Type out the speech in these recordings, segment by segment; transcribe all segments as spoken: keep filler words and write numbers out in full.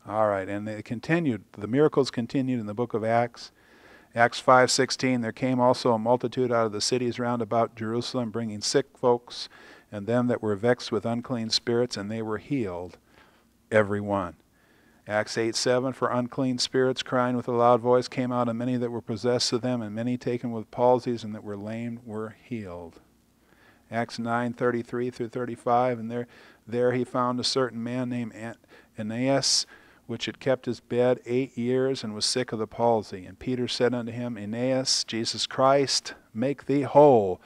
All right, and they continued. The miracles continued in the book of Acts. Acts five sixteen, there came also a multitude out of the cities round about Jerusalem, bringing sick folks and them that were vexed with unclean spirits, and they were healed, every one. Acts eight seven, for unclean spirits, crying with a loud voice, came out of many that were possessed of them, and many taken with palsies and that were lame were healed. Acts nine thirty-three through thirty-five, and there, there he found a certain man named Aeneas, which had kept his bed eight years and was sick of the palsy. And Peter said unto him, Aeneas, Jesus Christ, make thee whole.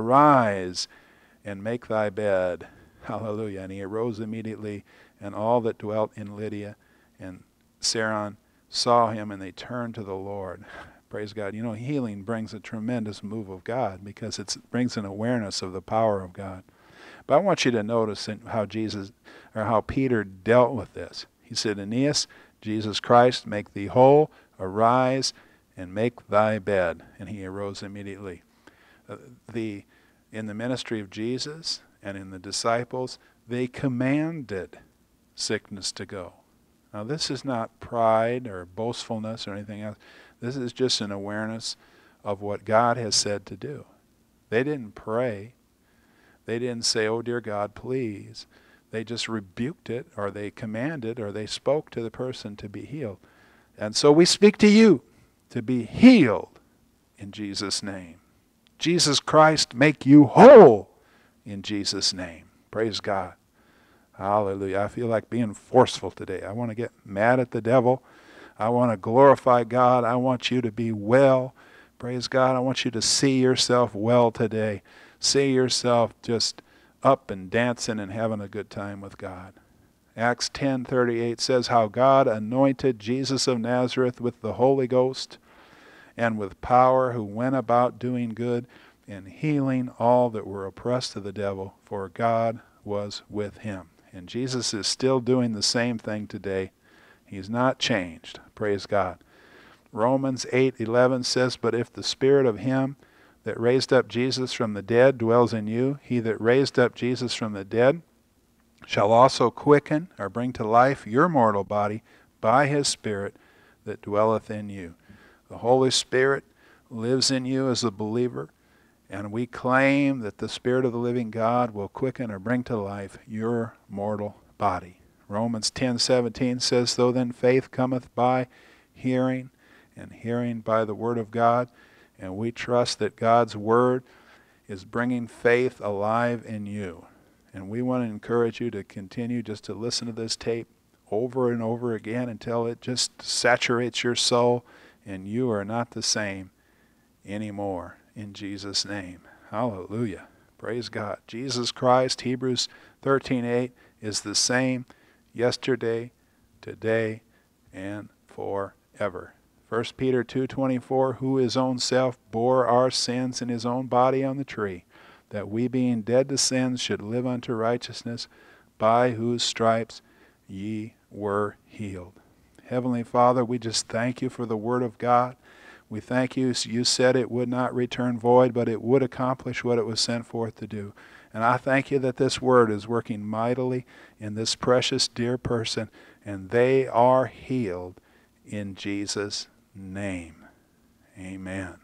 Arise and make thy bed. Hallelujah. And he arose immediately, and all that dwelt in Lydia and Saron saw him, and they turned to the Lord. Praise God. You know, healing brings a tremendous move of God because it brings an awareness of the power of God. But I want you to notice how Jesus, or how Peter dealt with this. He said, Aeneas, Jesus Christ, make thee whole, arise, and make thy bed. And he arose immediately. Uh, the, in the ministry of Jesus and in the disciples, they commanded sickness to go. Now this is not pride or boastfulness or anything else. This is just an awareness of what God has said to do. They didn't pray. They didn't say, oh dear God, please. They just rebuked it, or they commanded, or they spoke to the person to be healed. And so we speak to you to be healed in Jesus' name. Jesus Christ, make you whole in Jesus' name. Praise God. Hallelujah. I feel like being forceful today. I want to get mad at the devil. I want to glorify God. I want you to be well. Praise God. I want you to see yourself well today. See yourself just up and dancing and having a good time with God. Acts ten thirty-eight says how God anointed Jesus of Nazareth with the Holy Ghost and with power, who went about doing good and healing all that were oppressed of the devil, for God was with him. And Jesus is still doing the same thing today. He's not changed. Praise God. Romans eight eleven says, but if the spirit of him that raised up Jesus from the dead dwells in you, he that raised up Jesus from the dead shall also quicken, or bring to life, your mortal body by his Spirit that dwelleth in you. The Holy Spirit lives in you as a believer, and we claim that the Spirit of the living God will quicken or bring to life your mortal body. Romans ten seventeen says, though then faith cometh by hearing, and hearing by the word of God. And we trust that God's word is bringing faith alive in you. And we want to encourage you to continue just to listen to this tape over and over again until it just saturates your soul and you are not the same anymore. In Jesus' name. Hallelujah. Praise God. Jesus Christ, Hebrews thirteen eight, is the same yesterday, today, and forever. First Peter two twenty-four, who his own self bore our sins in his own body on the tree, that we being dead to sins should live unto righteousness, by whose stripes ye were healed. Heavenly Father, we just thank you for the word of God. We thank you. You said it would not return void, but it would accomplish what it was sent forth to do. And I thank you that this word is working mightily in this precious dear person, and they are healed in Jesus' name. Amen.